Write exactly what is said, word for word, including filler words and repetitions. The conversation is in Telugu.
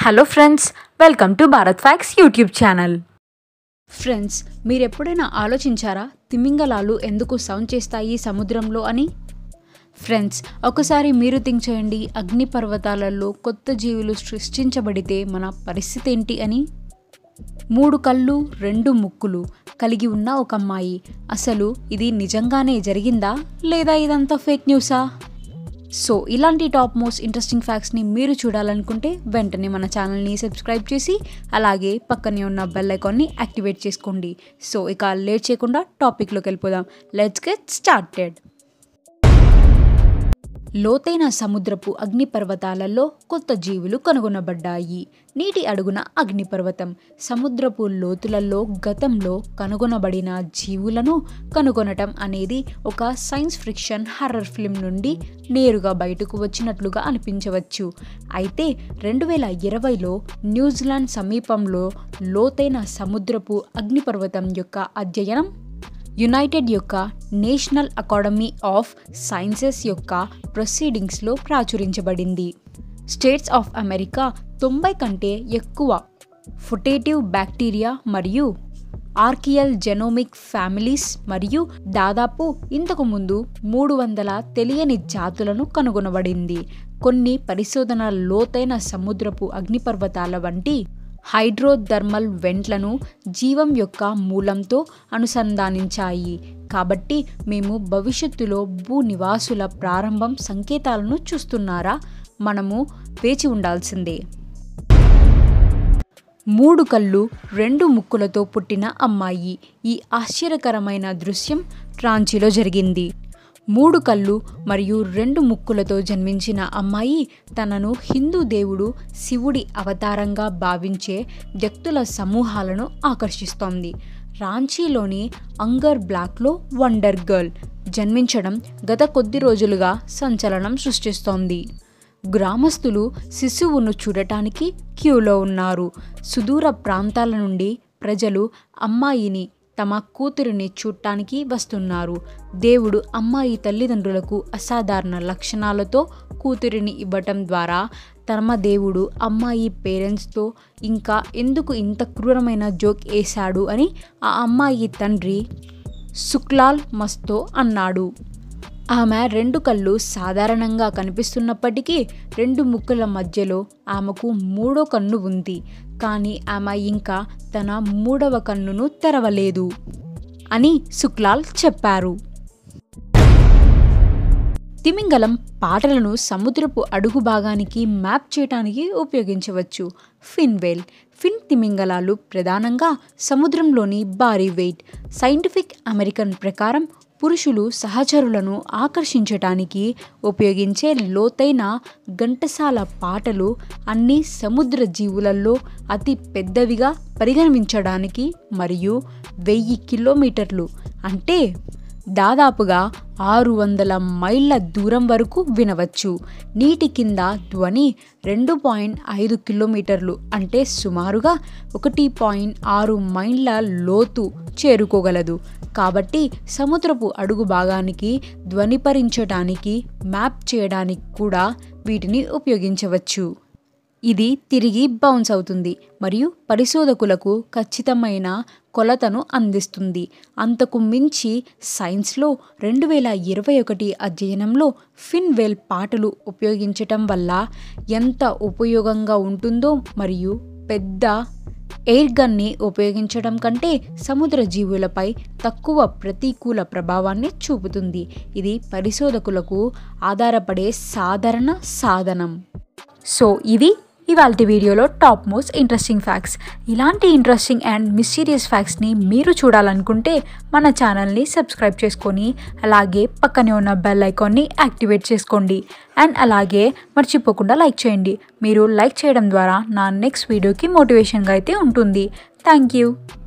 Hello friends, welcome to Bharat facts YouTube channel. Friends, మీరు ఎప్పుడైనా ఆలోచించారా తిమింగలాలు ఎందుకు సౌండ్ చేస్తాయి సముద్రంలో అని? ఫ్రెండ్స్, ఒకసారి మీరు థింక్ చేయండి, అగ్నిపర్వతాలలో కొత్త జీవులు సృష్టించబడితే మన పరిస్థితి ఏంటి అని. మూడు కళ్ళు రెండు ముక్కులు కలిగి ఉన్న ఒక అమ్మాయి, అసలు ఇది నిజంగానే జరిగిందా లేదా ఇదంతా ఫేక్ న్యూసా? సో ఇలాంటి టాప్ మోస్ట్ ఇంట్రెస్టింగ్ ఫ్యాక్ట్స్ని మీరు చూడాలనుకుంటే వెంటనే మన ఛానల్ని సబ్స్క్రైబ్ చేసి అలాగే పక్కనే ఉన్న బెల్ ఐకాన్ని యాక్టివేట్ చేసుకోండి. సో ఇక లేట్ చేయకుండా టాపిక్లోకి వెళ్ళిపోదాం. Let's get started. లోతైన సముద్రపు అగ్నిపర్వతాలలో కొత్త జీవులు కనుగొనబడ్డాయి. నీటి అడుగున అగ్నిపర్వతం. సముద్రపు లోతులలో గతంలో కనుగొనబడిన జీవులను కనుగొనటం అనేది ఒక సైన్స్ ఫిక్షన్ హర్రర్ ఫిల్మ్ నుండి నేరుగా బయటకు వచ్చినట్లుగా అనిపించవచ్చు. అయితే రెండు వేల ఇరవైలో న్యూజిలాండ్ సమీపంలో లోతైన సముద్రపు అగ్నిపర్వతం యొక్క అధ్యయనం యునైటెడ్ యొక్క నేషనల్ అకాడమీ ఆఫ్ సైన్సెస్ యొక్క ప్రొసీడింగ్స్లో ప్రాచురించబడింది. స్టేట్స్ ఆఫ్ అమెరికా తొంభై కంటే ఎక్కువ ఫుటేటివ్ బ్యాక్టీరియా మరియు ఆర్కియల్ జెనోమిక్ ఫ్యామిలీస్ మరియు దాదాపు ఇంతకుముందు మూడు వందల తెలియని జాతులను కనుగొనబడింది. కొన్ని పరిశోధనల లోతైన సముద్రపు అగ్నిపర్వతాల వంటి హైడ్రోథర్మల్ వెంట్లను జీవం యొక్క మూలంతో అనుసంధానించాయి. కాబట్టి మేము భవిష్యత్తులో భూ నివాసుల ప్రారంభం సంకేతాలను చూస్తున్నారా? మనము వేచి ఉండాల్సిందే. మూడు కళ్ళు రెండు ముక్కులతో పుట్టిన అమ్మాయి. ఈ ఆశ్చర్యకరమైన దృశ్యం రాంచీలో జరిగింది. మూడు కళ్ళు మరియు రెండు ముక్కులతో జన్మించిన అమ్మాయి తనను హిందూ దేవుడు శివుడి అవతారంగా భావించే వ్యక్తుల సమూహాలను ఆకర్షిస్తోంది. రాంచీలోని అంగర్ బ్లాక్లో వండర్ గర్ల్ జన్మించడం గత కొద్ది రోజులుగా సంచలనం సృష్టిస్తోంది. గ్రామస్తులు శిశువును చూడటానికి క్యూలో ఉన్నారు. సుదూర ప్రాంతాల నుండి ప్రజలు అమ్మాయిని తమ కూతురిని చూడటానికి వస్తున్నారు. దేవుడు అమ్మాయి తల్లిదండ్రులకు అసాధారణ లక్షణాలతో కూతురిని ఇవ్వటం ద్వారా తమ దేవుడు అమ్మాయి పేరెంట్స్తో ఇంకా ఎందుకు ఇంత క్రూరమైన జోక్ వేశాడు అని ఆ అమ్మాయి తండ్రి సుక్లాల్ మస్తో అన్నాడు. ఆమె రెండు కళ్ళు సాధారణంగా కనిపిస్తున్నప్పటికీ రెండు ముక్కుల మధ్యలో ఆమెకు మూడో కన్ను ఉంది. కానీ ఆమె ఇంకా తన మూడవ కన్నును తెరవలేదు అని సుక్లాల్ చెప్పారు. తిమింగలం పాటలను సముద్రపు అడుగు భాగానికి మ్యాప్ చేయడానికి ఉపయోగించవచ్చు. ఫిన్ వేల్. ఫిన్ తిమింగలాలు ప్రధానంగా సముద్రంలోని భారీ వెయిట్. సైంటిఫిక్ అమెరికన్ ప్రకారం పురుషులు సహచరులను ఆకర్షించటానికి ఉపయోగించే లోతైన ఘంటసాల పాటలు అన్ని సముద్ర జీవులలో అతి పెద్దవిగా పరిగణించడానికి మరియు వెయ్యి కిలోమీటర్లు అంటే దాదాపుగా ఆరు వందల మైళ్ళ దూరం వరకు వినవచ్చు. నీటి కింద ధ్వని రెండు పాయింట్ ఐదు కిలోమీటర్లు అంటే సుమారుగా ఒకటి పాయింట్ ఆరు మైళ్ళ లోతు చేరుకోగలదు. కాబట్టి సముద్రపు అడుగు భాగానికి ధ్వనిపరించడానికి మ్యాప్ చేయడానికి కూడా వీటిని ఉపయోగించవచ్చు. ఇది తిరిగి బౌన్స్ అవుతుంది మరియు పరిశోధకులకు ఖచ్చితమైన కొలతను అందిస్తుంది. అంతకు మించి సైన్స్లో రెండు వేల ఇరవై ఒకటి అధ్యయనంలో ఫిన్ వేల్ పాటలు ఉపయోగించటం వల్ల ఎంత ఉపయోగంగా ఉంటుందో మరియు పెద్ద ఎయిర్ గన్ని ఉపయోగించడం కంటే సముద్ర జీవులపై తక్కువ ప్రతికూల ప్రభావాన్ని చూపుతుంది. ఇది పరిశోధకులకు ఆధారపడే సాధారణ సాధనం. సో ఇవి ఇవాల్టి వీడియోలో టాప్ మోస్ట్ ఇంట్రెస్టింగ్ ఫ్యాక్ట్స్. ఇలాంటి ఇంట్రెస్టింగ్ అండ్ మిస్టీరియస్ ఫ్యాక్ట్స్ని మీరు చూడాలనుకుంటే మన ఛానల్ని సబ్స్క్రైబ్ చేసుకొని అలాగే పక్కనే ఉన్న బెల్ ఐకాన్ని యాక్టివేట్ చేసుకోండి. అండ్ అలాగే మర్చిపోకుండా లైక్ చేయండి. మీరు లైక్ చేయడం ద్వారా నా నెక్స్ట్ వీడియోకి మోటివేషన్గా అయితే ఉంటుంది. Thank you.